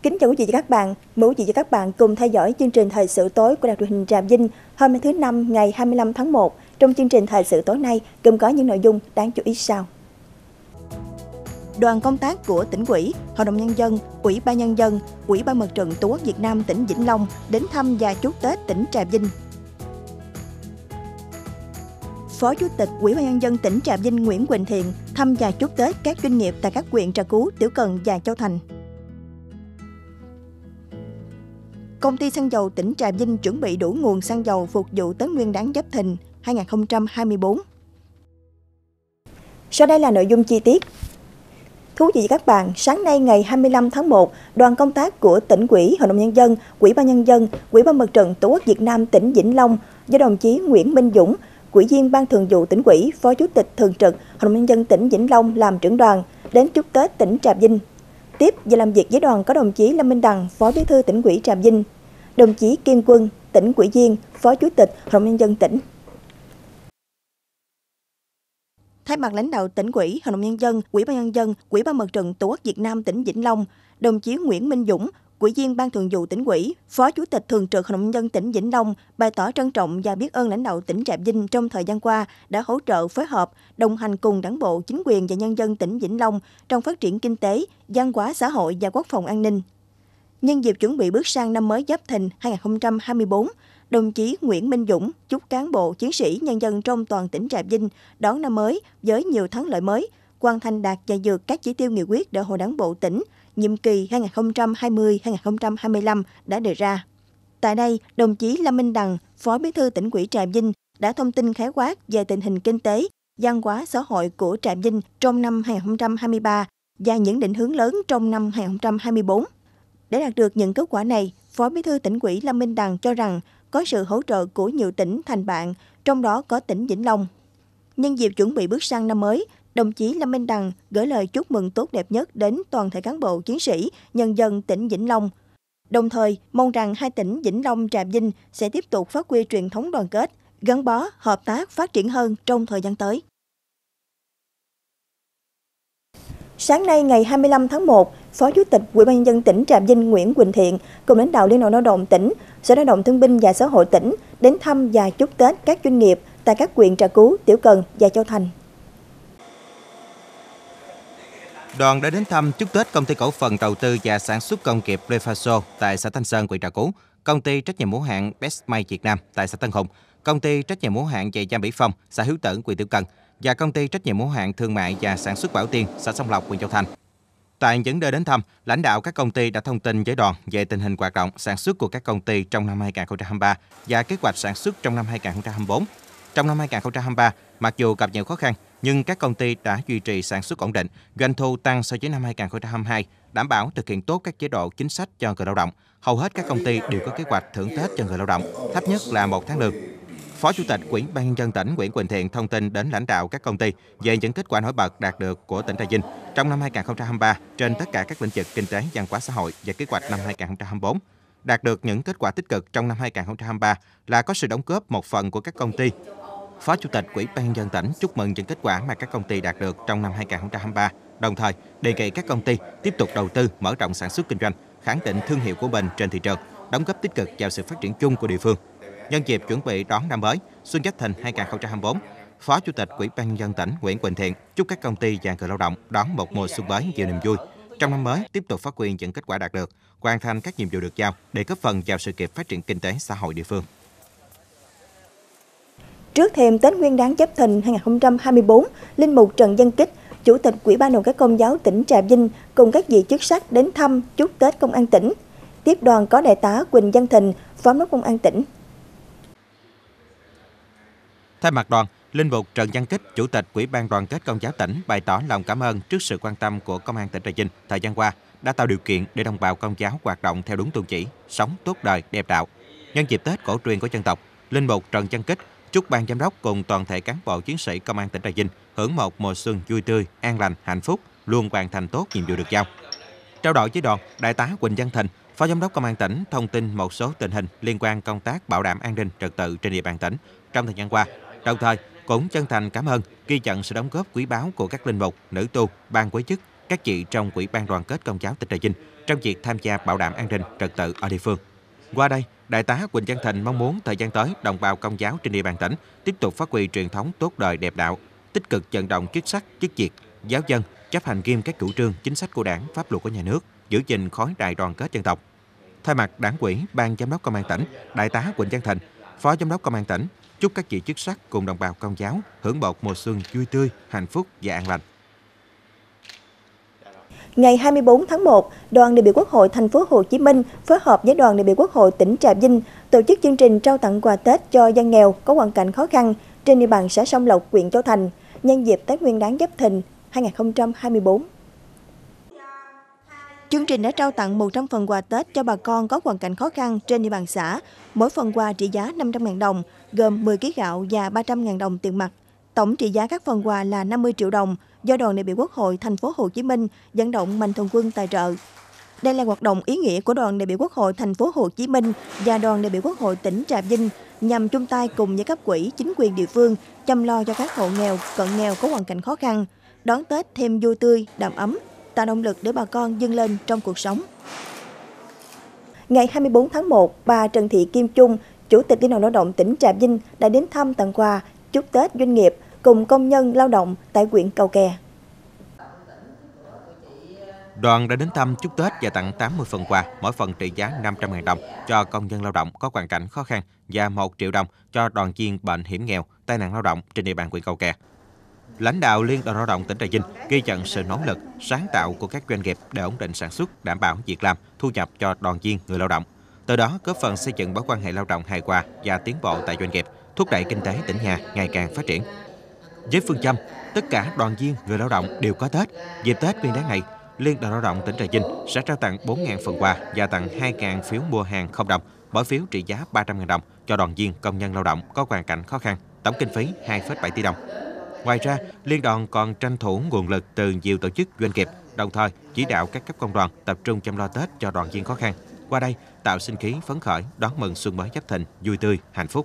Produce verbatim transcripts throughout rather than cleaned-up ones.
Kính chào quý vị và các bạn. Mời quý vị và các bạn cùng theo dõi chương trình thời sự tối của Đài Truyền hình Trà Vinh hôm thứ Năm ngày hai mươi lăm tháng một. Trong chương trình thời sự tối nay gồm có những nội dung đáng chú ý sau. Đoàn công tác của tỉnh ủy, Hội đồng Nhân dân, Ủy ban Nhân dân, Ủy ban Mặt trận Tổ quốc Việt Nam tỉnh Vĩnh Long đến thăm và chúc Tết tỉnh Trà Vinh. Phó Chủ tịch Ủy ban Nhân dân tỉnh Trà Vinh Nguyễn Quỳnh Thiện thăm và chúc Tết các doanh nghiệp tại các huyện Trà Cú, Tiểu Cần và Châu Thành. Công ty xăng dầu tỉnh Trà Vinh chuẩn bị đủ nguồn xăng dầu phục vụ Tết Nguyên đán Giáp Thìn hai không hai tư. Sau đây là nội dung chi tiết. Thú vị các bạn, sáng nay ngày hai mươi lăm tháng một, đoàn công tác của tỉnh ủy, Hội đồng Nhân dân, Ủy ban Nhân dân, Ủy ban Mặt trận Tổ quốc Việt Nam tỉnh Vĩnh Long do đồng chí Nguyễn Minh Dũng, Ủy viên Ban Thường vụ tỉnh ủy, Phó Chủ tịch Thường trực Hội đồng Nhân dân tỉnh Vĩnh Long làm trưởng đoàn đến chúc Tết tỉnh Trà Vinh. Tiếp và làm việc với đoàn có đồng chí Lâm Minh Đằng, Phó Bí thư tỉnh ủy Trà Vinh, đồng chí Kiên Quân, tỉnh ủy viên, Phó Chủ tịch Hội đồng Nhân dân tỉnh. Thay mặt lãnh đạo tỉnh ủy, Hội đồng Nhân dân, Ủy ban Nhân dân, Ủy ban Mặt trận Tổ quốc Việt Nam tỉnh Vĩnh Long, đồng chí Nguyễn Minh Dũng, Ủy viên Ban Thường vụ tỉnh ủy, Phó Chủ tịch Thường trực Hội đồng Nhân dân tỉnh Vĩnh Long bày tỏ trân trọng và biết ơn lãnh đạo tỉnh Trà Vinh trong thời gian qua đã hỗ trợ phối hợp, đồng hành cùng Đảng bộ, chính quyền và nhân dân tỉnh Vĩnh Long trong phát triển kinh tế, văn hóa xã hội và quốc phòng an ninh. Nhân dịp chuẩn bị bước sang năm mới Giáp Thìn hai không hai tư, đồng chí Nguyễn Minh Dũng chúc cán bộ, chiến sĩ, nhân dân trong toàn tỉnh Trà Vinh đón năm mới với nhiều thắng lợi mới, hoàn thành đạt và vượt các chỉ tiêu nghị quyết Đại hội Đảng bộ tỉnh nhiệm kỳ hai không hai không đến hai không hai lăm đã đề ra. Tại đây, đồng chí Lâm Minh Đằng, Phó Bí thư tỉnh ủy Trà Vinh đã thông tin khái quát về tình hình kinh tế, văn hóa xã hội của Trà Vinh trong năm hai không hai ba và những định hướng lớn trong năm hai không hai tư. Để đạt được những kết quả này, Phó Bí thư tỉnh ủy Lâm Minh Đằng cho rằng có sự hỗ trợ của nhiều tỉnh thành bạn, trong đó có tỉnh Vĩnh Long. Nhân dịp chuẩn bị bước sang năm mới, đồng chí Lâm Minh Đằng gửi lời chúc mừng tốt đẹp nhất đến toàn thể cán bộ, chiến sĩ, nhân dân tỉnh Vĩnh Long. Đồng thời, mong rằng hai tỉnh Vĩnh Long, Trà Vinh sẽ tiếp tục phát huy truyền thống đoàn kết, gắn bó, hợp tác, phát triển hơn trong thời gian tới. Sáng nay ngày hai mươi lăm tháng một, Phó Chủ tịch Ủy ban Nhân dân tỉnh Trà Vinh Nguyễn Quỳnh Thiện cùng lãnh đạo Liên đoàn Lao động tỉnh, Sở Lao động Thương binh và Xã hội tỉnh đến thăm và chúc Tết các doanh nghiệp tại các huyện Trà Cú, Tiểu Cần và Châu Thành. Đoàn đã đến thăm chúc Tết Công ty Cổ phần Đầu tư và Sản xuất Công nghiệp Lefaso tại xã Thanh Sơn, huyện Trà Cú, Công ty trách nhiệm hữu hạn Bestmay Việt Nam tại xã Tân Hùng, Công ty trách nhiệm hữu hạn Giày da Mỹ Phong, xã Hiếu Tởn, huyện Tiểu Cần và Công ty trách nhiệm hữu hạn Thương mại và Sản xuất Bảo Tiên, xã Sông Lộc, huyện Châu Thành. Tại những nơi đến thăm, lãnh đạo các công ty đã thông tin với đoàn về tình hình hoạt động sản xuất của các công ty trong năm hai không hai ba và kế hoạch sản xuất trong năm hai không hai tư. Trong năm hai không hai ba, mặc dù gặp nhiều khó khăn, nhưng các công ty đã duy trì sản xuất ổn định, doanh thu tăng so với năm hai không hai hai, đảm bảo thực hiện tốt các chế độ chính sách cho người lao động. Hầu hết các công ty đều có kế hoạch thưởng Tết cho người lao động, thấp nhất là một tháng lương. Phó Chủ tịch Ủy ban Nhân dân tỉnh Nguyễn Quỳnh Thiện thông tin đến lãnh đạo các công ty về những kết quả nổi bật đạt được của tỉnh Trà Vinh trong năm hai không hai ba trên tất cả các lĩnh vực kinh tế, văn hóa xã hội và kế hoạch năm hai không hai tư. Đạt được những kết quả tích cực trong năm hai không hai ba là có sự đóng góp một phần của các công ty. Phó Chủ tịch Ủy ban Nhân dân tỉnh chúc mừng những kết quả mà các công ty đạt được trong năm hai không hai ba, đồng thời đề nghị các công ty tiếp tục đầu tư mở rộng sản xuất kinh doanh, khẳng định thương hiệu của mình trên thị trường, đóng góp tích cực vào sự phát triển chung của địa phương. Nhân dịp chuẩn bị đón năm mới Xuân Giáp Thìn hai không hai tư, Phó Chủ tịch Ủy ban Nhân dân tỉnh Nguyễn Quỳnh Thiện chúc các công ty và người lao động đón một mùa xuân mới nhiều niềm vui. Trong năm mới tiếp tục phát huy những kết quả đạt được, hoàn thành các nhiệm vụ được giao để góp phần vào sự nghiệp phát triển kinh tế xã hội địa phương. Trước thềm Tết Nguyên đán Giáp Thìn hai không hai tư, Linh mục Trần Văn Kích, Chủ tịch Ủy ban Đoàn kết Công giáo tỉnh Trà Vinh cùng các vị chức sắc đến thăm chúc Tết Công an tỉnh. Tiếp đoàn có Đại tá Quỳnh Văn Thịnh, Phó Giám đốc Công an tỉnh. Thay mặt đoàn, Linh mục Trần Văn Kích, Chủ tịch Ủy ban Đoàn kết Công giáo tỉnh bày tỏ lòng cảm ơn trước sự quan tâm của Công an tỉnh Trà Vinh thời gian qua đã tạo điều kiện để đồng bào Công giáo hoạt động theo đúng tôn chỉ, sống tốt đời, đẹp đạo. Nhân dịp Tết cổ truyền của dân tộc, Linh mục Trần Văn Kích chúc ban giám đốc cùng toàn thể cán bộ chiến sĩ Công an tỉnh Trà Vinh hưởng một mùa xuân vui tươi, an lành, hạnh phúc, luôn hoàn thành tốt nhiệm vụ được giao. Trao đổi với đoàn, Đại tá Quỳnh Văn Thịnh, Phó Giám đốc Công an tỉnh thông tin một số tình hình liên quan công tác bảo đảm an ninh trật tự trên địa bàn tỉnh trong thời gian qua. Đồng thời cũng chân thành cảm ơn, ghi nhận sự đóng góp quý báu của các linh mục, nữ tu, ban quý chức, các chị trong Ủy ban Đoàn kết Công giáo tỉnh Trà Vinh trong việc tham gia bảo đảm an ninh trật tự ở địa phương. Qua đây, Đại tá Quỳnh Văn Thịnh mong muốn thời gian tới, đồng bào Công giáo trên địa bàn tỉnh tiếp tục phát huy truyền thống tốt đời đẹp đạo, tích cực vận động chức sắc, chức việc, giáo dân chấp hành nghiêm các chủ trương, chính sách của Đảng, pháp luật của nhà nước, giữ gìn khối đại đoàn kết dân tộc. Thay mặt Đảng ủy, Ban Giám đốc Công an tỉnh, Đại tá Quỳnh Văn Thịnh, Phó Giám đốc Công an tỉnh chúc các vị chức sắc cùng đồng bào Công giáo hưởng một mùa xuân vui tươi, hạnh phúc và an lành. Ngày hai mươi tư tháng một, Đoàn đại biểu Quốc hội thành phố Hồ Chí Minh phối hợp với Đoàn đại biểu Quốc hội tỉnh Trà Vinh tổ chức chương trình trao tặng quà Tết cho dân nghèo có hoàn cảnh khó khăn trên địa bàn xã Sông Lộc, huyện Châu Thành nhân dịp Tết Nguyên đán Giáp Thìn hai nghìn không trăm hai mươi tư. Chương trình đã trao tặng một trăm phần quà Tết cho bà con có hoàn cảnh khó khăn trên địa bàn xã, mỗi phần quà trị giá năm trăm nghìn đồng, gồm mười ki lô gam gạo và ba trăm nghìn đồng tiền mặt. Tổng trị giá các phần quà là năm mươi triệu đồng, do Đoàn đại biểu Quốc hội thành phố Hồ Chí Minh vận động mạnh thường quân tài trợ. Đây là hoạt động ý nghĩa của Đoàn đại biểu Quốc hội thành phố Hồ Chí Minh và Đoàn đại biểu Quốc hội tỉnh Trà Vinh nhằm chung tay cùng với cấp ủy, chính quyền địa phương chăm lo cho các hộ nghèo, cận nghèo có hoàn cảnh khó khăn, đón Tết thêm vui tươi, đầm ấm, tạo động lực để bà con vươn lên trong cuộc sống. Ngày hai mươi tư tháng một, bà Trần Thị Kim Chung, Chủ tịch Liên đoàn Lao động tỉnh Trà Vinh đã đến thăm, tặng quà, chúc Tết doanh nghiệp cùng công nhân lao động tại huyện Cầu Kè. Đoàn đã đến thăm, chúc Tết và tặng tám mươi phần quà, mỗi phần trị giá năm trăm nghìn đồng cho công nhân lao động có hoàn cảnh khó khăn và một triệu đồng cho đoàn viên bệnh hiểm nghèo, tai nạn lao động trên địa bàn huyện Cầu Kè. Lãnh đạo Liên đoàn Lao động tỉnh Trà Vinh ghi nhận sự nỗ lực, sáng tạo của các doanh nghiệp để ổn định sản xuất, đảm bảo việc làm, thu nhập cho đoàn viên người lao động. Từ đó góp phần xây dựng mối quan hệ lao động hài hòa và tiến bộ tại doanh nghiệp, thúc đẩy kinh tế tỉnh nhà ngày càng phát triển. Với phương châm tất cả đoàn viên người lao động đều có Tết, dịp Tết Nguyên đán này, Liên đoàn Lao động tỉnh Trà Vinh sẽ trao tặng bốn nghìn phần quà và tặng hai nghìn phiếu mua hàng không đồng, mỗi phiếu trị giá ba trăm nghìn đồng cho đoàn viên công nhân lao động có hoàn cảnh khó khăn, tổng kinh phí hai phẩy bảy tỷ đồng. Ngoài ra, Liên đoàn còn tranh thủ nguồn lực từ nhiều tổ chức doanh nghiệp, đồng thời chỉ đạo các cấp công đoàn tập trung chăm lo Tết cho đoàn viên khó khăn. Qua đây, tạo sinh khí phấn khởi đón mừng xuân mới Giáp Thìn vui tươi, hạnh phúc.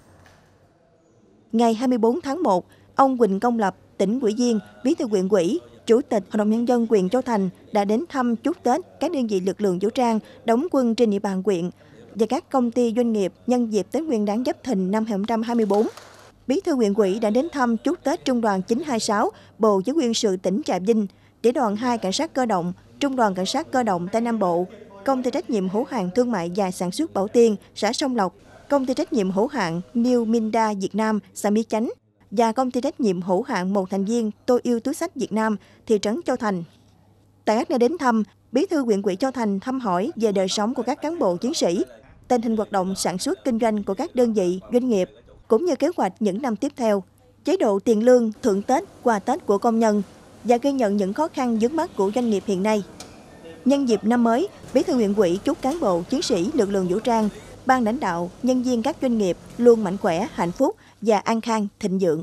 Ngày hai mươi tư tháng một, ông Huỳnh Công Lập, tỉnh ủy viên, Bí thư huyện ủy, Chủ tịch Hội đồng Nhân dân huyện Châu Thành đã đến thăm, chúc Tết các đơn vị lực lượng vũ trang đóng quân trên địa bàn huyện và các công ty doanh nghiệp nhân dịp Tết Nguyên đán Giáp Thìn năm hai nghìn không trăm hai mươi tư. Bí thư huyện ủy đã đến thăm, chúc Tết Trung đoàn chín hai sáu Bộ Chỉ huy quân sự tỉnh Trà Vinh, Tiểu đoàn hai Cảnh sát cơ động, Trung đoàn Cảnh sát cơ động Tây Nam Bộ, Công ty trách nhiệm hữu hạn thương mại và sản xuất Bảo Tiên, xã Sông Lộc, Công ty trách nhiệm hữu hạn New Minda Việt Nam, xã Mỹ Chánh và Công ty trách nhiệm hữu hạn một thành viên Tôi yêu túi xách Việt Nam, thị trấn Châu Thành. Tại các nơi đến thăm, Bí thư huyện ủy Châu Thành thăm hỏi về đời sống của các cán bộ chiến sĩ, tình hình hoạt động sản xuất kinh doanh của các đơn vị, doanh nghiệp, cũng như kế hoạch những năm tiếp theo, chế độ tiền lương, thưởng Tết, quà Tết của công nhân và ghi nhận những khó khăn vướng mắc của doanh nghiệp hiện nay. Nhân dịp năm mới, Bí thư huyện ủy chúc cán bộ, chiến sĩ, lực lượng vũ trang, ban lãnh đạo, nhân viên các doanh nghiệp luôn mạnh khỏe, hạnh phúc và an khang, thịnh vượng.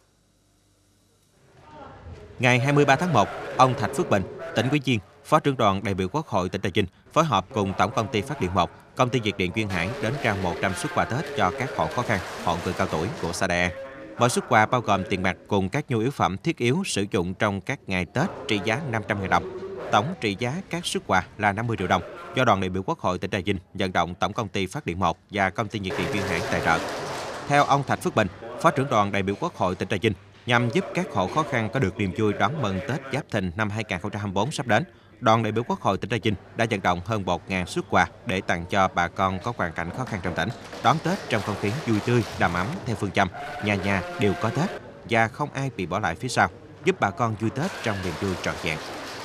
Ngày hai mươi ba tháng một, ông Thạch Phước Bình, tỉnh ủy viên, Phó trưởng đoàn đại biểu Quốc hội tỉnh Trà Vinh phối hợp cùng Tổng công ty Phát điện một, Công ty Nhiệt điện Duyên Hải đến trao một trăm suất quà Tết cho các hộ khó khăn, hộ người cao tuổi của xã Đại An. Mỗi suất quà bao gồm tiền mặt cùng các nhu yếu phẩm thiết yếu sử dụng trong các ngày Tết trị giá năm trăm nghìn đồng. Tổng trị giá các suất quà là năm mươi triệu đồng do Đoàn đại biểu Quốc hội tỉnh Trà Vinh vận động Tổng công ty Phát điện một và Công ty Nhiệt điện Duyên Hải tài trợ. Theo ông Thạch Phước Bình, Phó trưởng đoàn đại biểu Quốc hội tỉnh Trà Vinh, nhằm giúp các hộ khó khăn có được niềm vui đón mừng Tết Giáp Thìn năm hai nghìn không trăm hai mươi tư sắp đến, Đoàn đại biểu Quốc hội tỉnh Trà Vinh đã vận động hơn một nghìn suất quà để tặng cho bà con có hoàn cảnh khó khăn trong tỉnh, đón Tết trong không khí vui tươi, đầm ấm theo phương châm nhà nhà đều có Tết và không ai bị bỏ lại phía sau, giúp bà con vui Tết trong niềm vui trọn vẹn.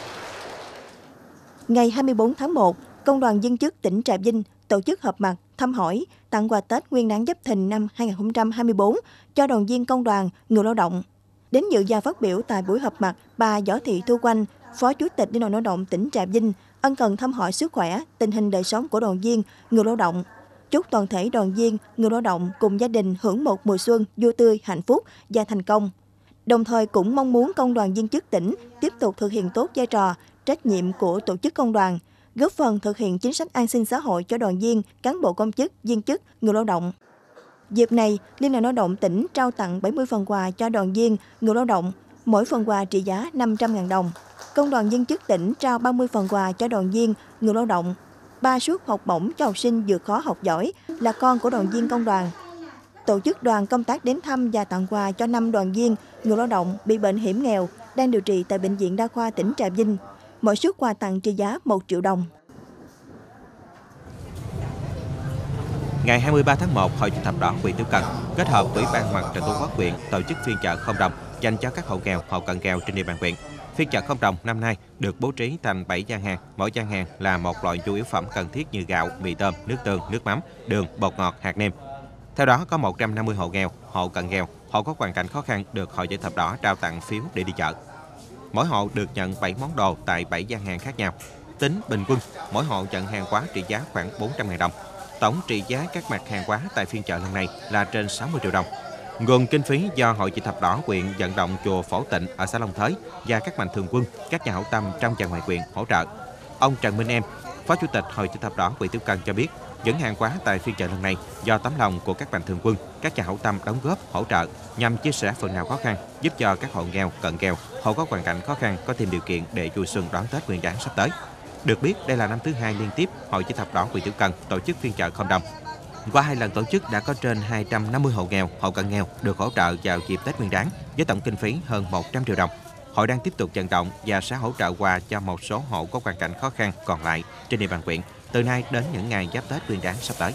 Ngày hai mươi tư tháng một, Công đoàn Viên chức tỉnh Trà Vinh tổ chức họp mặt, thăm hỏi, tặng quà Tết Nguyên đán Giáp Thìn năm hai nghìn không trăm hai mươi tư cho đoàn viên công đoàn, người lao động. Đến dự và phát biểu tại buổi họp mặt, bà Võ Thị Thu Oanh, Phó Chủ tịch Liên đoàn Lao động tỉnh Trà Vinh, ân cần thăm hỏi sức khỏe, tình hình đời sống của đoàn viên, người lao động. Chúc toàn thể đoàn viên, người lao động cùng gia đình hưởng một mùa xuân vui tươi, hạnh phúc và thành công. Đồng thời cũng mong muốn Công đoàn Viên chức tỉnh tiếp tục thực hiện tốt vai trò, trách nhiệm của tổ chức công đoàn, góp phần thực hiện chính sách an sinh xã hội cho đoàn viên, cán bộ công chức, viên chức, người lao động. Dịp này, Liên đoàn Lao động tỉnh trao tặng bảy mươi phần quà cho đoàn viên, người lao động, mỗi phần quà trị giá năm trăm nghìn đồng. Công đoàn Viên chức tỉnh trao ba mươi phần quà cho đoàn viên, người lao động, ba suất học bổng cho học sinh vượt khó học giỏi là con của đoàn viên công đoàn. Tổ chức đoàn công tác đến thăm và tặng quà cho năm đoàn viên, người lao động bị bệnh hiểm nghèo đang điều trị tại Bệnh viện Đa khoa tỉnh Trà Vinh. Mỗi suất quà tặng trị giá một triệu đồng. Ngày hai mươi ba tháng một, Hội Chữ thập đỏ huyện Tiểu Cần kết hợp với Ban Mặt trận Tổ quốc huyện tổ chức phiên chợ không đồng dành cho các hộ nghèo, hộ cận nghèo trên địa bàn huyện. Phiên chợ không đồng năm nay được bố trí thành bảy gian hàng, mỗi gian hàng là một loại nhu yếu phẩm cần thiết như gạo, mì tôm, nước tương, nước mắm, đường, bột ngọt, hạt nêm. Theo đó, có một trăm năm mươi hộ nghèo, hộ cận nghèo, hộ có hoàn cảnh khó khăn được Hội Chữ thập đỏ trao tặng phiếu để đi chợ. Mỗi hộ được nhận bảy món đồ tại bảy gian hàng khác nhau. Tính bình quân, mỗi hộ nhận hàng hóa trị giá khoảng bốn trăm nghìn đồng. Tổng trị giá các mặt hàng hóa tại phiên chợ lần này là trên sáu mươi triệu đồng. Nguồn kinh phí do Hội Chữ thập đỏ huyện vận động chùa Phổ Tịnh ở xã Long Thới và các mạnh thường quân, các nhà hảo tâm trong và ngoài huyện hỗ trợ. Ông Trần Minh Em, Phó Chủ tịch Hội Chữ thập đỏ huyện Tiểu Cần cho biết, những hàng hóa tại phiên chợ lần này do tấm lòng của các mạnh thường quân, các nhà hảo tâm đóng góp hỗ trợ nhằm chia sẻ phần nào khó khăn, giúp cho các hộ nghèo, cận nghèo, hộ có hoàn cảnh khó khăn có thêm điều kiện để vui xuân đón Tết Nguyên đán sắp tới. Được biết, đây là năm thứ hai liên tiếp Hội Chữ thập đỏ huyện Tiểu Cần tổ chức phiên chợ không đồng. Qua hai lần tổ chức đã có trên hai trăm năm mươi hộ nghèo, hộ cận nghèo được hỗ trợ vào dịp Tết Nguyên đán với tổng kinh phí hơn một trăm triệu đồng. Hội đang tiếp tục vận động và sẽ hỗ trợ quà cho một số hộ có hoàn cảnh khó khăn còn lại trên địa bàn huyện từ nay đến những ngày giáp Tết Nguyên đán sắp tới.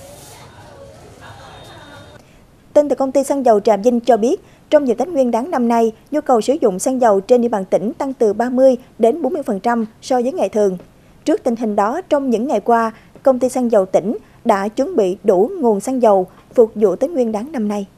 Tin từ công ty xăng dầu Trà Vinh cho biết, trong dịp Tết Nguyên đán năm nay, nhu cầu sử dụng xăng dầu trên địa bàn tỉnh tăng từ ba mươi đến bốn mươi phần trăm so với ngày thường. Trước tình hình đó, trong những ngày qua, công ty xăng dầu tỉnh đã chuẩn bị đủ nguồn xăng dầu phục vụ Tết Nguyên đán năm nay.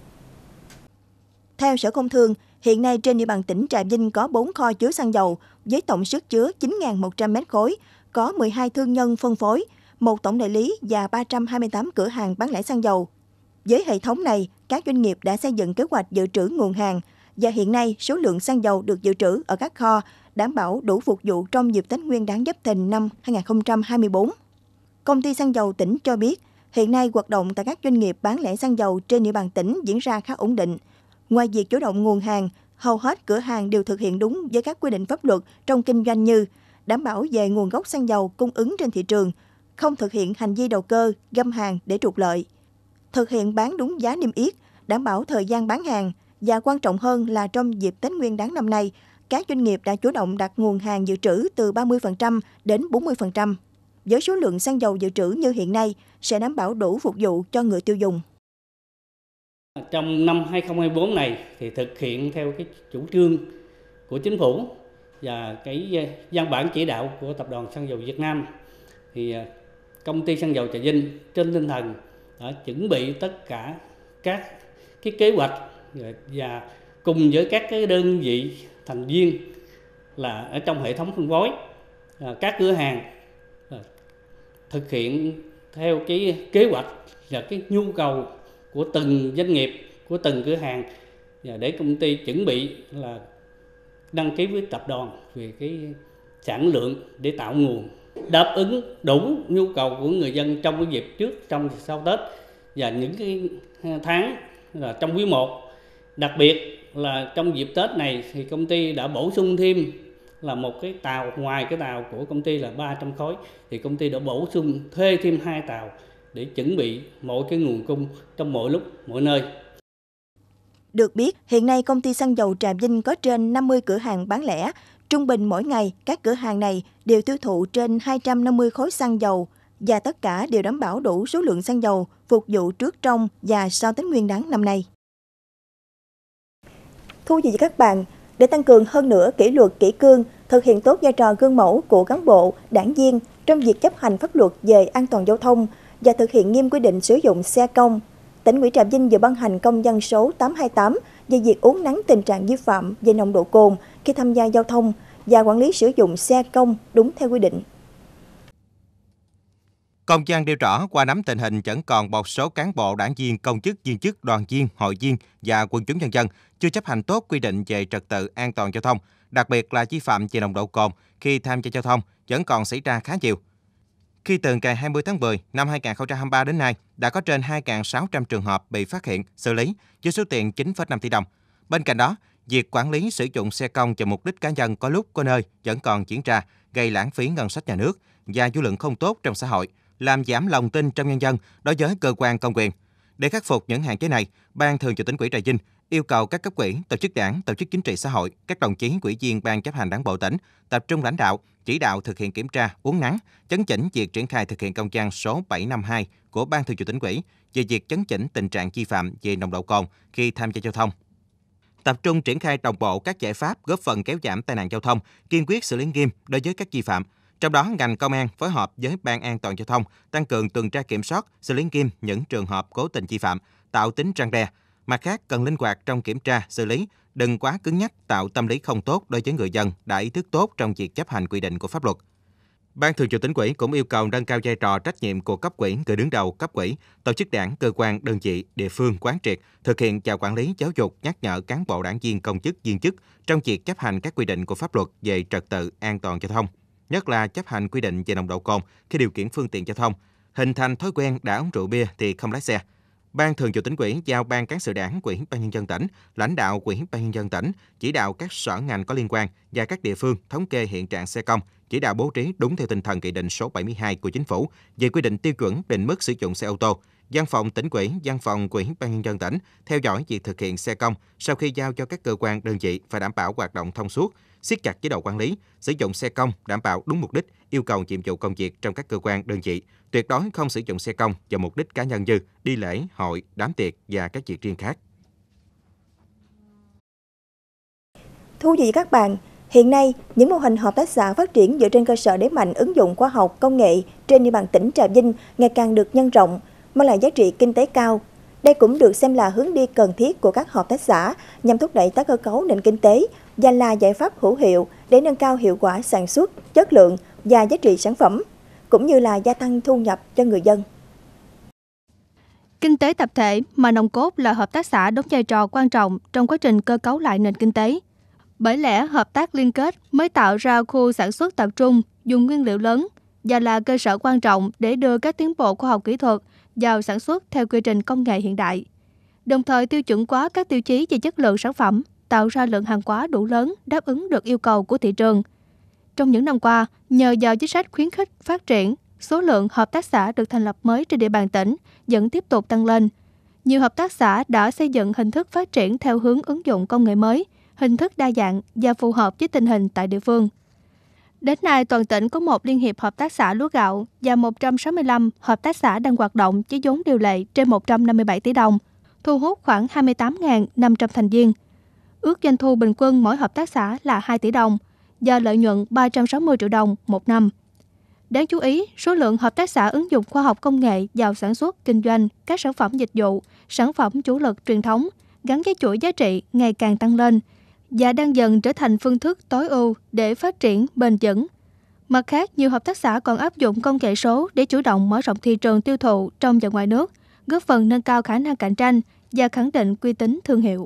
Theo Sở Công Thương, hiện nay trên địa bàn tỉnh Trà Vinh có bốn kho chứa xăng dầu với tổng sức chứa chín nghìn một trăm mét khối, có mười hai thương nhân phân phối, một tổng đại lý và ba trăm hai mươi tám cửa hàng bán lẻ xăng dầu. Với hệ thống này, các doanh nghiệp đã xây dựng kế hoạch dự trữ nguồn hàng và hiện nay số lượng xăng dầu được dự trữ ở các kho đảm bảo đủ phục vụ trong dịp Tết Nguyên đán Giáp Thìn năm hai nghìn không trăm hai mươi tư. Công ty xăng dầu tỉnh cho biết, hiện nay hoạt động tại các doanh nghiệp bán lẻ xăng dầu trên địa bàn tỉnh diễn ra khá ổn định. Ngoài việc chủ động nguồn hàng, hầu hết cửa hàng đều thực hiện đúng với các quy định pháp luật trong kinh doanh như đảm bảo về nguồn gốc xăng dầu cung ứng trên thị trường, không thực hiện hành vi đầu cơ, găm hàng để trục lợi, thực hiện bán đúng giá niêm yết, đảm bảo thời gian bán hàng và quan trọng hơn là trong dịp Tết Nguyên đán năm nay, các doanh nghiệp đã chủ động đặt nguồn hàng dự trữ từ ba mươi phần trăm đến bốn mươi phần trăm. Với số lượng xăng dầu dự trữ như hiện nay sẽ đảm bảo đủ phục vụ cho người tiêu dùng. Trong năm hai nghìn không trăm hai mươi tư này thì thực hiện theo cái chủ trương của chính phủ và cái văn bản chỉ đạo của Tập đoàn Xăng dầu Việt Nam thì công ty xăng dầu Trà Vinh trên tinh thần đã chuẩn bị tất cả các cái kế hoạch và cùng với các cái đơn vị thành viên là ở trong hệ thống phân phối, các cửa hàng thực hiện theo cái kế hoạch và cái nhu cầu của từng doanh nghiệp, của từng cửa hàng và để công ty chuẩn bị là đăng ký với tập đoàn về cái sản lượng để tạo nguồn đáp ứng đủ nhu cầu của người dân trong cái dịp trước, trong sau Tết và những cái tháng là trong quý một. Đặc biệt là trong dịp Tết này thì công ty đã bổ sung thêm là một cái tàu, ngoài cái tàu của công ty là ba trăm khối thì công ty đã bổ sung thuê thêm hai tàu để chuẩn bị mọi cái nguồn cung trong mọi lúc, mọi nơi. Được biết, hiện nay công ty xăng dầu Trà Vinh có trên năm mươi cửa hàng bán lẻ. Trung bình mỗi ngày, các cửa hàng này đều tiêu thụ trên hai trăm năm mươi khối xăng dầu và tất cả đều đảm bảo đủ số lượng xăng dầu phục vụ trước, trong và sau Tết Nguyên đán năm nay. Thưa quý vị và các bạn, để tăng cường hơn nữa kỷ luật kỷ cương, thực hiện tốt vai trò gương mẫu của cán bộ, đảng viên trong việc chấp hành pháp luật về an toàn giao thông và thực hiện nghiêm quy định sử dụng xe công, Tỉnh ủy Trà Vinh vừa ban hành công văn số tám hai tám về việc uốn nắn tình trạng vi phạm về nồng độ cồn khi tham gia giao thông và quản lý sử dụng xe công đúng theo quy định. Công văn nêu rõ qua nắm tình hình vẫn còn một số cán bộ, đảng viên, công chức, viên chức, đoàn viên, hội viên và quần chúng nhân dân chưa chấp hành tốt quy định về trật tự an toàn giao thông, đặc biệt là vi phạm về nồng độ cồn khi tham gia giao thông vẫn còn xảy ra khá nhiều. Khi từ ngày hai mươi tháng mười năm hai nghìn không trăm hai mươi ba đến nay, đã có trên hai nghìn sáu trăm trường hợp bị phát hiện, xử lý với số tiền chín phẩy năm tỷ đồng. Bên cạnh đó, Việc quản lý sử dụng xe công cho mục đích cá nhân có lúc có nơi vẫn còn diễn ra, gây lãng phí ngân sách nhà nước và dư luận không tốt trong xã hội, làm giảm lòng tin trong nhân dân đối với cơ quan công quyền. Để khắc phục những hạn chế này, Ban Thường vụ Tỉnh ủy Trà Vinh yêu cầu các cấp ủy, tổ chức đảng, tổ chức chính trị xã hội, các đồng chí ủy viên Ban chấp hành Đảng bộ tỉnh tập trung lãnh đạo, chỉ đạo thực hiện kiểm tra, uốn nắn, chấn chỉnh việc triển khai thực hiện công văn số bảy năm hai của Ban Thường vụ Tỉnh ủy về việc chấn chỉnh tình trạng vi phạm về nồng độ cồn khi tham gia giao thông. Tập trung triển khai đồng bộ các giải pháp góp phần kéo giảm tai nạn giao thông, kiên quyết xử lý nghiêm đối với các vi phạm. Trong đó, ngành công an phối hợp với Ban An toàn giao thông tăng cường tuần tra kiểm soát, xử lý nghiêm những trường hợp cố tình vi phạm, tạo tính răn đe. Mặt khác, cần linh hoạt trong kiểm tra, xử lý, đừng quá cứng nhắc tạo tâm lý không tốt đối với người dân đã ý thức tốt trong việc chấp hành quy định của pháp luật. Ban Thường vụ Tỉnh ủy cũng yêu cầu nâng cao vai trò trách nhiệm của cấp ủy, người đứng đầu cấp ủy, tổ chức đảng, cơ quan, đơn vị, địa phương quán triệt, thực hiện và quản lý giáo dục, nhắc nhở cán bộ đảng viên, công chức, viên chức trong việc chấp hành các quy định của pháp luật về trật tự an toàn giao thông, nhất là chấp hành quy định về nồng độ cồn khi điều khiển phương tiện giao thông, hình thành thói quen đã uống rượu bia thì không lái xe. Ban Thường vụ Tỉnh ủy giao Ban Cán sự Đảng, Ủy ban Nhân dân tỉnh, lãnh đạo Ủy ban Nhân dân tỉnh chỉ đạo các sở ngành có liên quan và các địa phương thống kê hiện trạng xe công, chỉ đạo bố trí đúng theo tinh thần Nghị định số bảy mươi hai của Chính phủ về quy định tiêu chuẩn định mức sử dụng xe ô tô. Văn phòng Tỉnh ủy, Văn phòng Ủy ban Nhân dân tỉnh theo dõi việc thực hiện xe công sau khi giao cho các cơ quan đơn vị phải đảm bảo hoạt động thông suốt, siết chặt chế độ quản lý, sử dụng xe công đảm bảo đúng mục đích, yêu cầu nhiệm vụ công việc trong các cơ quan đơn vị, tuyệt đối không sử dụng xe công vào mục đích cá nhân như đi lễ, hội, đám tiệc và các việc riêng khác. Thú vị các bạn, hiện nay những mô hình hợp tác xã phát triển dựa trên cơ sở đẩy mạnh ứng dụng khoa học công nghệ trên địa bàn tỉnh Trà Vinh ngày càng được nhân rộng, mang lại giá trị kinh tế cao. Đây cũng được xem là hướng đi cần thiết của các hợp tác xã nhằm thúc đẩy tái cơ cấu nền kinh tế và là giải pháp hữu hiệu để nâng cao hiệu quả sản xuất, chất lượng và giá trị sản phẩm, cũng như là gia tăng thu nhập cho người dân. Kinh tế tập thể mà nòng cốt là hợp tác xã đóng vai trò quan trọng trong quá trình cơ cấu lại nền kinh tế. Bởi lẽ hợp tác liên kết mới tạo ra khu sản xuất tập trung, dùng nguyên liệu lớn và là cơ sở quan trọng để đưa các tiến bộ khoa học kỹ thuật vào sản xuất theo quy trình công nghệ hiện đại. Đồng thời tiêu chuẩn hóa các tiêu chí về chất lượng sản phẩm, tạo ra lượng hàng hóa đủ lớn đáp ứng được yêu cầu của thị trường. Trong những năm qua, nhờ vào chính sách khuyến khích phát triển, số lượng hợp tác xã được thành lập mới trên địa bàn tỉnh vẫn tiếp tục tăng lên. Nhiều hợp tác xã đã xây dựng hình thức phát triển theo hướng ứng dụng công nghệ mới, hình thức đa dạng và phù hợp với tình hình tại địa phương. Đến nay, toàn tỉnh có một liên hiệp hợp tác xã lúa gạo và một trăm sáu mươi lăm hợp tác xã đang hoạt động với vốn điều lệ trên một trăm năm mươi bảy tỷ đồng, thu hút khoảng hai mươi tám nghìn năm trăm thành viên. Ước doanh thu bình quân mỗi hợp tác xã là hai tỷ đồng và lợi nhuận ba trăm sáu mươi triệu đồng một năm. Đáng chú ý, số lượng hợp tác xã ứng dụng khoa học công nghệ vào sản xuất, kinh doanh các sản phẩm dịch vụ, sản phẩm chủ lực truyền thống gắn với chuỗi giá trị ngày càng tăng lên và đang dần trở thành phương thức tối ưu để phát triển bền vững. Mặt khác, nhiều hợp tác xã còn áp dụng công nghệ số để chủ động mở rộng thị trường tiêu thụ trong và ngoài nước, góp phần nâng cao khả năng cạnh tranh và khẳng định uy tín thương hiệu.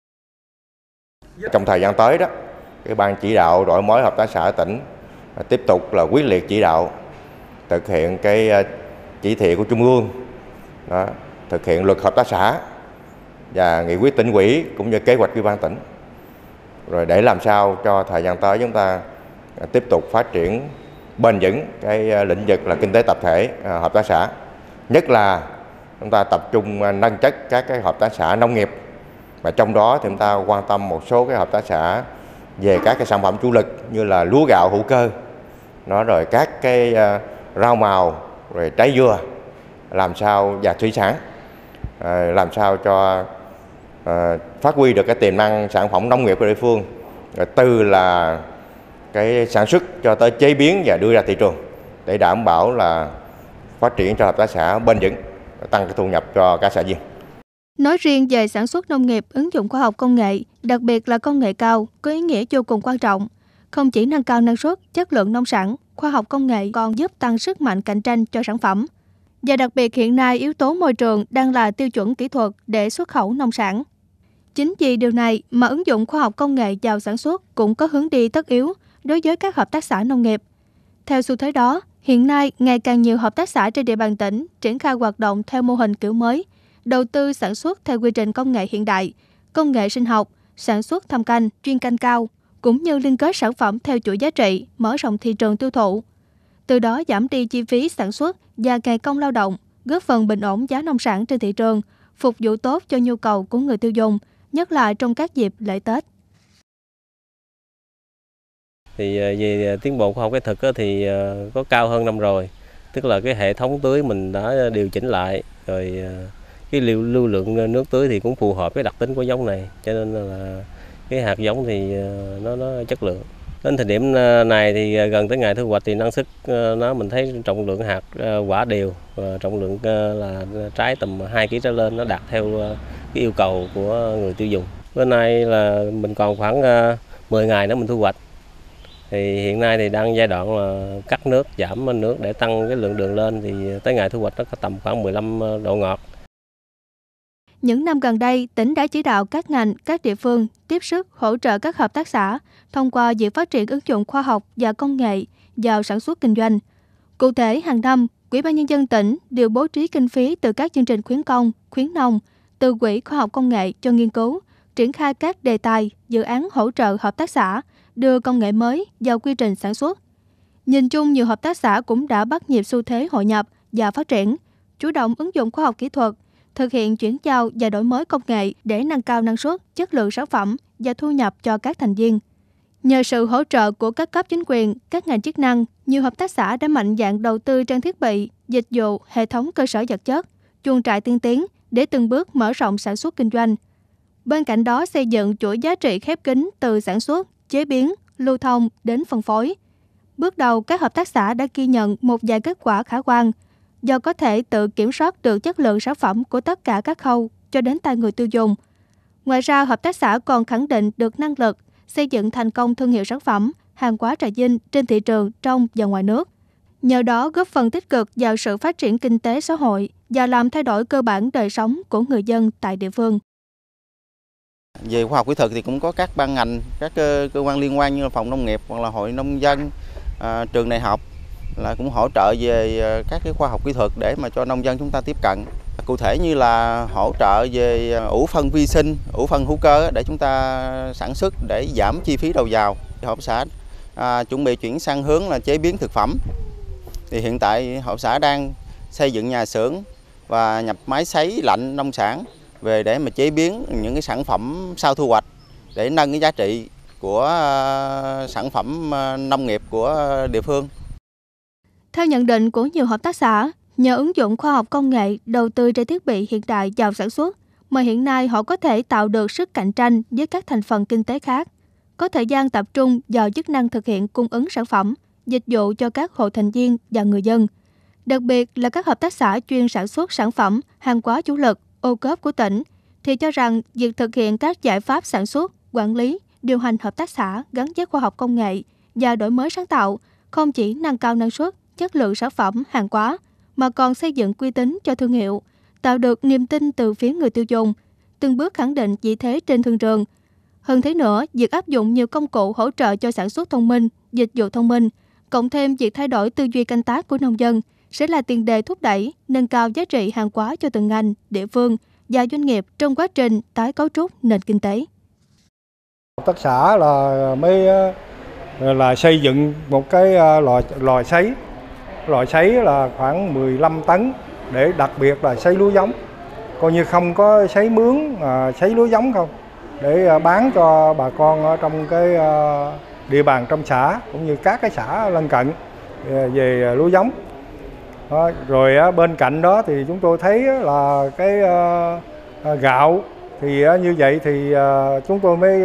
Trong thời gian tới đó, cái ban chỉ đạo đổi mới hợp tác xã tỉnh tiếp tục là quyết liệt chỉ đạo thực hiện cái chỉ thị của Trung ương, đó, thực hiện luật hợp tác xã và nghị quyết tỉnh ủy cũng như kế hoạch ủy ban tỉnh, rồi để làm sao cho thời gian tới chúng ta tiếp tục phát triển bền vững cái lĩnh vực là kinh tế tập thể hợp tác xã, nhất là chúng ta tập trung nâng chất các cái hợp tác xã nông nghiệp, và trong đó thì chúng ta quan tâm một số cái hợp tác xã về các cái sản phẩm chủ lực như là lúa gạo hữu cơ, nó rồi các cái rau màu, rồi trái dừa, làm sao và thủy sản, làm sao cho phát huy được cái tiềm năng sản phẩm nông nghiệp của địa phương, từ là cái sản xuất cho tới chế biến và đưa ra thị trường, để đảm bảo là phát triển cho hợp tác xã bền vững, tăng cái thu nhập cho các xã viên. Nói riêng về sản xuất nông nghiệp ứng dụng khoa học công nghệ, đặc biệt là công nghệ cao, có ý nghĩa vô cùng quan trọng. Không chỉ nâng cao năng suất, chất lượng nông sản, khoa học công nghệ còn giúp tăng sức mạnh cạnh tranh cho sản phẩm. Và đặc biệt hiện nay yếu tố môi trường đang là tiêu chuẩn kỹ thuật để xuất khẩu nông sản. Chính vì điều này mà ứng dụng khoa học công nghệ vào sản xuất cũng có hướng đi tất yếu đối với các hợp tác xã nông nghiệp. Theo xu thế đó, hiện nay ngày càng nhiều hợp tác xã trên địa bàn tỉnh triển khai hoạt động theo mô hình kiểu mới, đầu tư sản xuất theo quy trình công nghệ hiện đại, công nghệ sinh học, sản xuất thâm canh, chuyên canh cao, cũng như liên kết sản phẩm theo chuỗi giá trị, mở rộng thị trường tiêu thụ. Từ đó giảm đi chi phí sản xuất và ngày công lao động, góp phần bình ổn giá nông sản trên thị trường, phục vụ tốt cho nhu cầu của người tiêu dùng, nhất là trong các dịp lễ Tết. Thì về tiến bộ khoa học kỹ thuật thì có cao hơn năm rồi, tức là cái hệ thống tưới mình đã điều chỉnh lại, rồi cái lưu, lưu lượng nước tưới thì cũng phù hợp với đặc tính của giống này, cho nên là cái hạt giống thì nó nó chất lượng. Đến thời điểm này thì gần tới ngày thu hoạch thì năng suất nó mình thấy trọng lượng hạt quả đều, và trọng lượng là trái tầm hai ki lô gam trở lên, nó đạt theo cái yêu cầu của người tiêu dùng. Bữa nay là mình còn khoảng mười ngày nữa mình thu hoạch. Thì hiện nay thì đang giai đoạn là cắt nước, giảm nước để tăng cái lượng đường lên, thì tới ngày thu hoạch nó có tầm khoảng mười lăm độ ngọt. Những năm gần đây, tỉnh đã chỉ đạo các ngành, các địa phương tiếp sức hỗ trợ các hợp tác xã thông qua việc phát triển ứng dụng khoa học và công nghệ vào sản xuất kinh doanh. Cụ thể, hàng năm, Ủy ban Nhân dân tỉnh đều bố trí kinh phí từ các chương trình khuyến công, khuyến nông, từ Quỹ Khoa học Công nghệ cho nghiên cứu, triển khai các đề tài, dự án hỗ trợ hợp tác xã, đưa công nghệ mới vào quy trình sản xuất. Nhìn chung, nhiều hợp tác xã cũng đã bắt nhịp xu thế hội nhập và phát triển, chủ động ứng dụng khoa học kỹ thuật, thực hiện chuyển giao và đổi mới công nghệ để nâng cao năng suất, chất lượng sản phẩm và thu nhập cho các thành viên. Nhờ sự hỗ trợ của các cấp chính quyền, các ngành chức năng, nhiều hợp tác xã đã mạnh dạn đầu tư trang thiết bị, dịch vụ, hệ thống cơ sở vật chất, chuồng trại tiên tiến để từng bước mở rộng sản xuất kinh doanh. Bên cạnh đó, xây dựng chuỗi giá trị khép kín từ sản xuất, chế biến, lưu thông đến phân phối. Bước đầu, các hợp tác xã đã ghi nhận một vài kết quả khả quan, do có thể tự kiểm soát được chất lượng sản phẩm của tất cả các khâu cho đến tay người tiêu dùng. Ngoài ra, hợp tác xã còn khẳng định được năng lực xây dựng thành công thương hiệu sản phẩm, hàng hóa trà vinh trên thị trường trong và ngoài nước. Nhờ đó góp phần tích cực vào sự phát triển kinh tế xã hội và làm thay đổi cơ bản đời sống của người dân tại địa phương. Về khoa học kỹ thuật thì cũng có các ban ngành, các cơ, cơ quan liên quan như là phòng nông nghiệp hoặc là hội nông dân, à, trường đại học là cũng hỗ trợ về các cái khoa học kỹ thuật để mà cho nông dân chúng ta tiếp cận. Cụ thể như là hỗ trợ về ủ phân vi sinh, ủ phân hữu cơ để chúng ta sản xuất để giảm chi phí đầu vào. Hợp xã à, chuẩn bị chuyển sang hướng là chế biến thực phẩm. Thì hiện tại hợp xã đang xây dựng nhà xưởng và nhập máy sấy lạnh nông sản về để mà chế biến những cái sản phẩm sau thu hoạch để nâng cái giá trị của sản phẩm nông nghiệp của địa phương. Theo nhận định của nhiều hợp tác xã, nhờ ứng dụng khoa học công nghệ, đầu tư trang thiết bị hiện đại vào sản xuất, mà hiện nay họ có thể tạo được sức cạnh tranh với các thành phần kinh tế khác, có thời gian tập trung vào chức năng thực hiện cung ứng sản phẩm, dịch vụ cho các hộ thành viên và người dân. Đặc biệt là các hợp tác xã chuyên sản xuất sản phẩm, hàng hóa chủ lực, ô cốp của tỉnh, thì cho rằng việc thực hiện các giải pháp sản xuất, quản lý, điều hành hợp tác xã gắn với khoa học công nghệ và đổi mới sáng tạo không chỉ nâng cao năng suất, chất lượng sản phẩm, hàng hóa, mà còn xây dựng uy tín cho thương hiệu, tạo được niềm tin từ phía người tiêu dùng, từng bước khẳng định vị thế trên thương trường. Hơn thế nữa, việc áp dụng nhiều công cụ hỗ trợ cho sản xuất thông minh, dịch vụ thông minh, cộng thêm việc thay đổi tư duy canh tác của nông dân sẽ là tiền đề thúc đẩy, nâng cao giá trị hàng hóa cho từng ngành, địa phương và doanh nghiệp trong quá trình tái cấu trúc nền kinh tế. Hợp tác xã là mới là xây dựng một cái lò lò sấy, lò sấy là khoảng mười lăm tấn để đặc biệt là sấy lúa giống, coi như không có sấy mướn mà sấy lúa giống không, để bán cho bà con ở trong cái địa bàn trong xã cũng như các cái xã lân cận về lúa giống. Đó, rồi bên cạnh đó thì chúng tôi thấy là cái gạo thì như vậy thì chúng tôi mới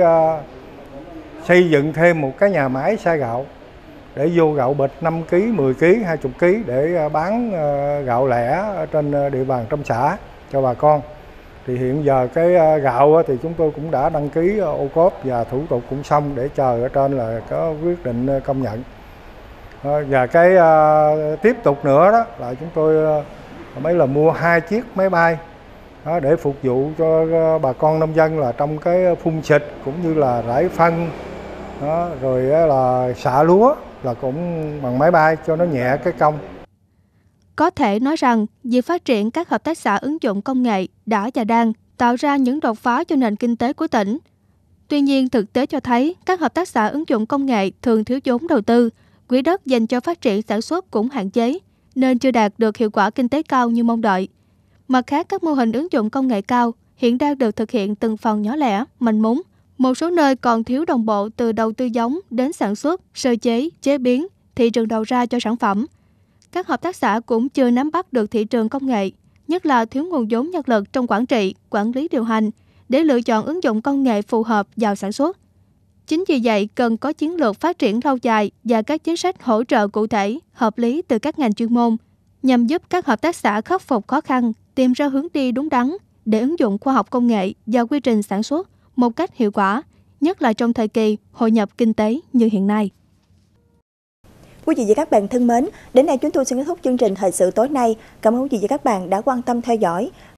xây dựng thêm một cái nhà máy xay gạo để vô gạo bịch năm ki lô gam, mười ki lô gam, hai mươi ki lô gam để bán gạo lẻ trên địa bàn trong xã cho bà con. Thì hiện giờ cái gạo thì chúng tôi cũng đã đăng ký ô cốp và thủ tục cũng xong để chờ ở trên là có quyết định công nhận. Và cái tiếp tục nữa đó là chúng tôi mới là mua hai chiếc máy bay đó, để phục vụ cho bà con nông dân là trong cái phun xịt cũng như là rải phân đó, rồi là xạ lúa là cũng bằng máy bay cho nó nhẹ cái công. Có thể nói rằng, việc phát triển các hợp tác xã ứng dụng công nghệ đã và đang tạo ra những đột phá cho nền kinh tế của tỉnh. Tuy nhiên, thực tế cho thấy các hợp tác xã ứng dụng công nghệ thường thiếu vốn đầu tư, quỹ đất dành cho phát triển sản xuất cũng hạn chế, nên chưa đạt được hiệu quả kinh tế cao như mong đợi. Mặt khác, các mô hình ứng dụng công nghệ cao hiện đang được thực hiện từng phần nhỏ lẻ, manh mún. Một số nơi còn thiếu đồng bộ từ đầu tư giống đến sản xuất, sơ chế, chế biến, thị trường đầu ra cho sản phẩm. Các hợp tác xã cũng chưa nắm bắt được thị trường công nghệ, nhất là thiếu nguồn vốn nhân lực trong quản trị, quản lý điều hành, để lựa chọn ứng dụng công nghệ phù hợp vào sản xuất. Chính vì vậy, cần có chiến lược phát triển lâu dài và các chính sách hỗ trợ cụ thể, hợp lý từ các ngành chuyên môn, nhằm giúp các hợp tác xã khắc phục khó khăn, tìm ra hướng đi đúng đắn để ứng dụng khoa học công nghệ vào quy trình sản xuất một cách hiệu quả, nhất là trong thời kỳ hội nhập kinh tế như hiện nay. Quý vị và các bạn thân mến, đến đây chúng tôi xin kết thúc chương trình thời sự tối nay. Cảm ơn quý vị và các bạn đã quan tâm theo dõi.